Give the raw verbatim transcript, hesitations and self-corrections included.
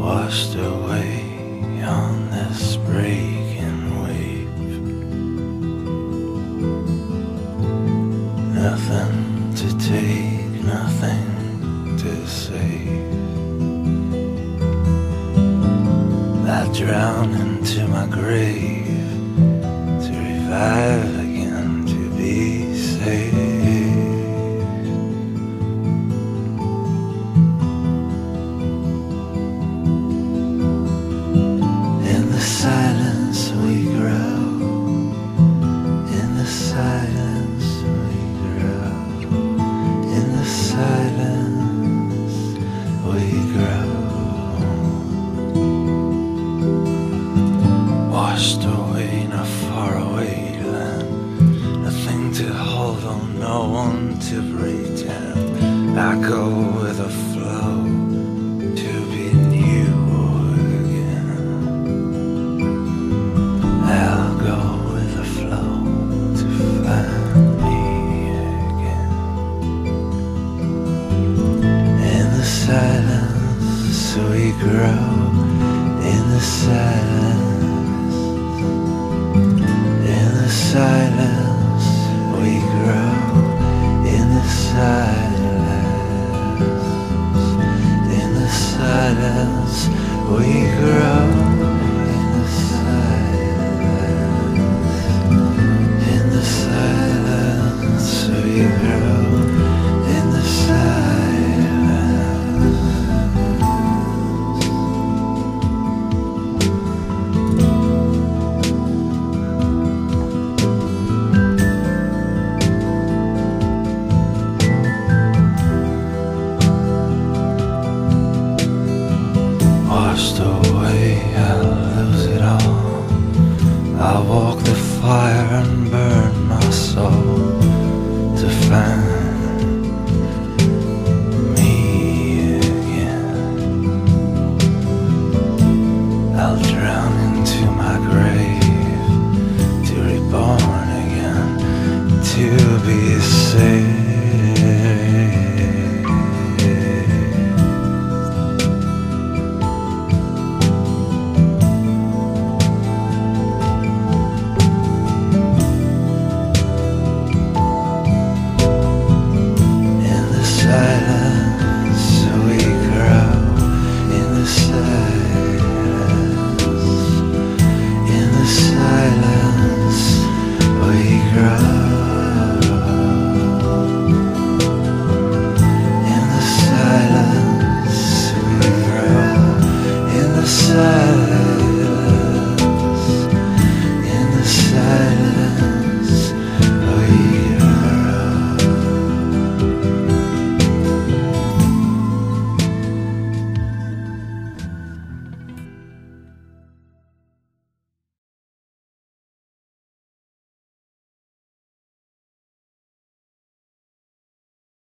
washed away on this breaking wave. Nothing to take, nothing to save. I drown into my grave to revive again, to be saved. In the silence we grow, in the silence we grow, in the silence we grow. Washed away in a faraway land, nothing to hold on, no one to pretend. I go with the flow to be new again. I'll go with the flow to find me again. In the silence we grow, in the silence